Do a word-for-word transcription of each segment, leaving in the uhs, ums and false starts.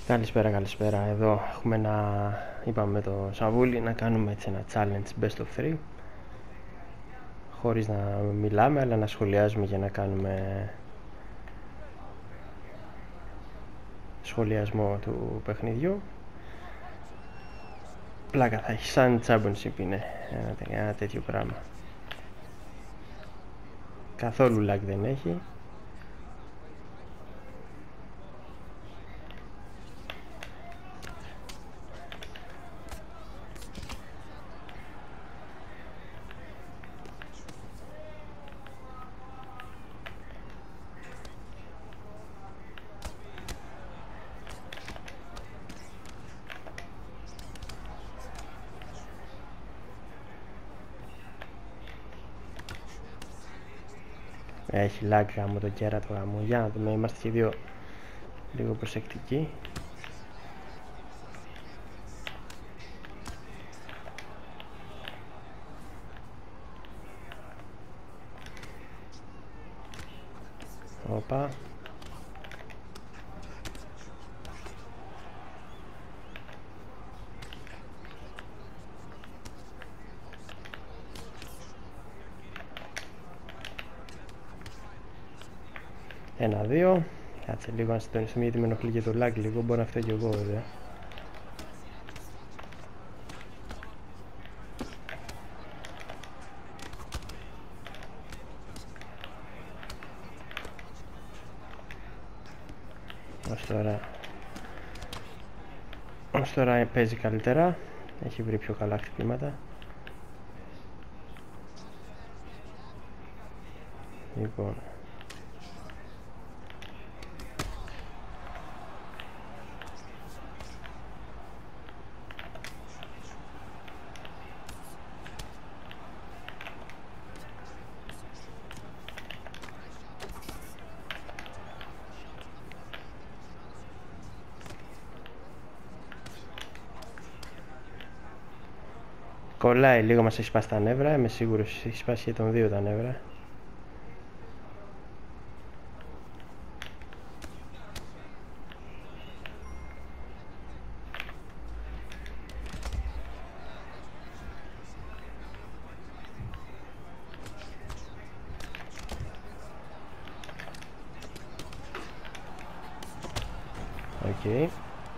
Καλησπέρα, καλησπέρα. Εδώ έχουμε ένα, είπαμε με το Σαββούλη, να κάνουμε έτσι ένα challenge best of three, χωρίς να μιλάμε αλλά να σχολιάζουμε για να κάνουμε σχολιασμό του παιχνιδιού. Πλάκα θα έχει, σαν championship είναι ένα, ένα τέτοιο πράγμα. Καθόλου lag δεν έχει. Έχει lag γάμο το κέρατο γάμο. Για να δούμε, είμαστε και δύο λίγο προσεκτικοί. Οπα. Ένα, δύο. Κάτσε λίγο να συντονιστούμε γιατί με ενοχλεί και το lag λίγο. Μπορώ να φταίω και εγώ βέβαια. Ως τώρα Ως τώρα παίζει καλύτερα. Έχει βρει πιο καλά χτυπήματα. Λοιπόν, κολλάει λίγο, μας έχει σπάσει τα νεύρα. Είμαι σίγουρος έχει σπάσει και τον δύο τα νεύρα. Οκ. Okay.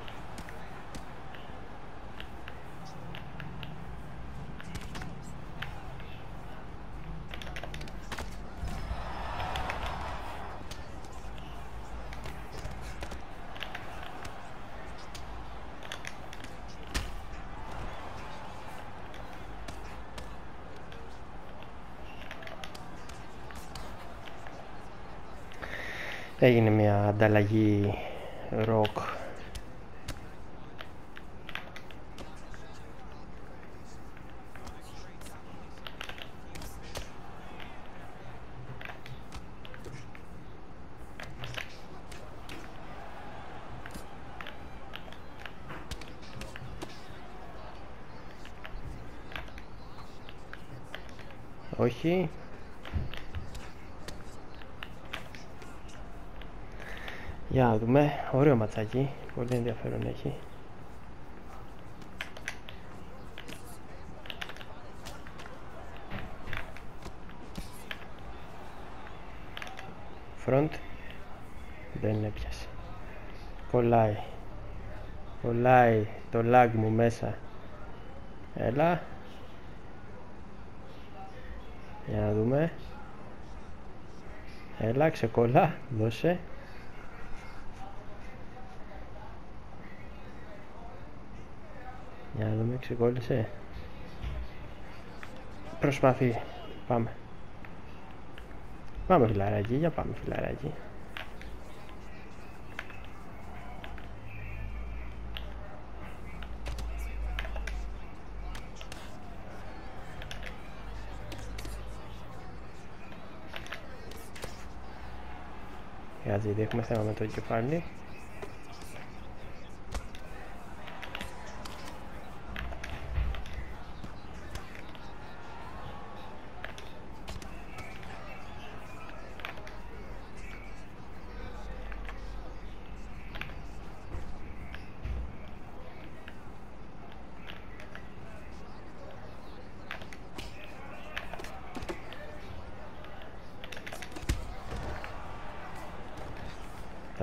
Έγινε μια ανταλλαγή ροκ. Όχι. Για να δούμε, ωραίο ματσάκι, πολύ ενδιαφέρον έχει. Front, δεν έπιασε. Κολλάει. Κολλάει το lag μου μέσα. Έλα. Για να δούμε. Έλα, ξεκολλά, δώσε. Για να δούμε, ξεκόλλησε. Προσπαθεί. Πάμε. Πάμε φιλαράκι, για πάμε φιλαράκι. Γιατί έχουμε θέμα με το κεφάλι.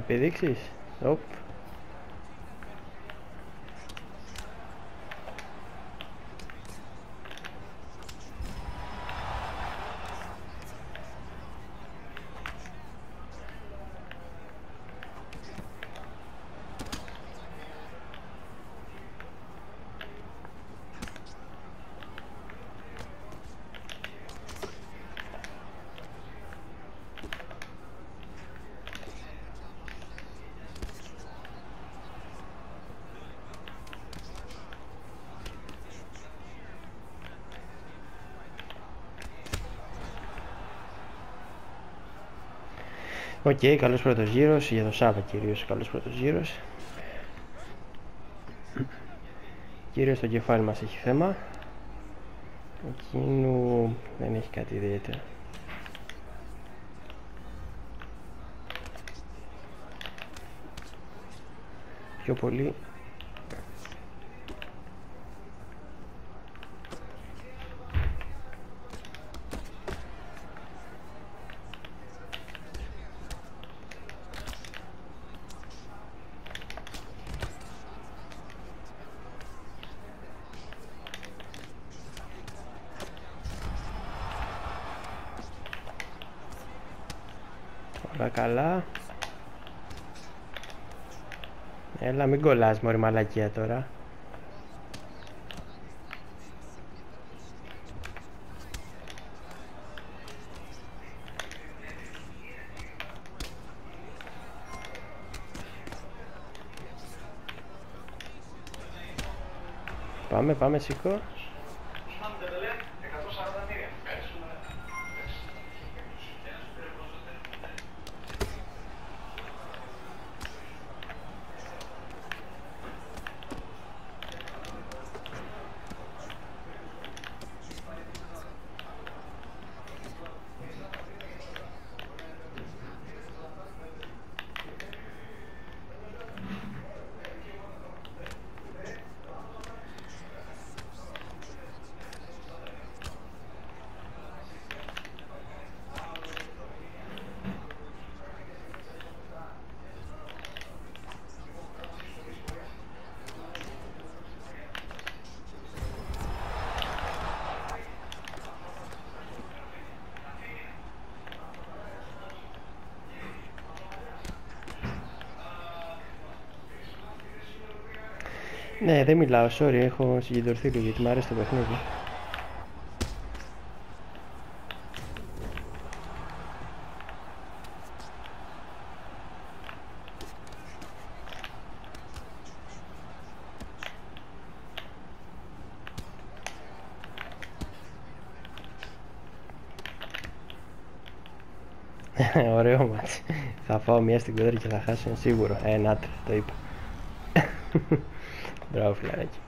πηδήξεις? Οπ. Οκ, okay, καλός πρώτος γύρος, για το Σάββα κυρίως καλός πρώτος γύρος. Κυρίως το κεφάλι μας έχει θέμα. Εκείνου δεν έχει κάτι ιδιαίτερο. Πιο πολύ όλα καλά. Έλα, μην κολλάς μωρή μαλακία τώρα. Πάμε, πάμε, σήκω. Ναι, δεν μιλάω, sorry, έχω συγκεντρωθεί λίγο γιατί μου αρέσει το παιχνίδι. Ωραίο μάτσι. Θα φάω μία στην κοντρή και θα χάσω, είναι σίγουρο. Ε, να το είπα. Μπράβο φιλαράκι.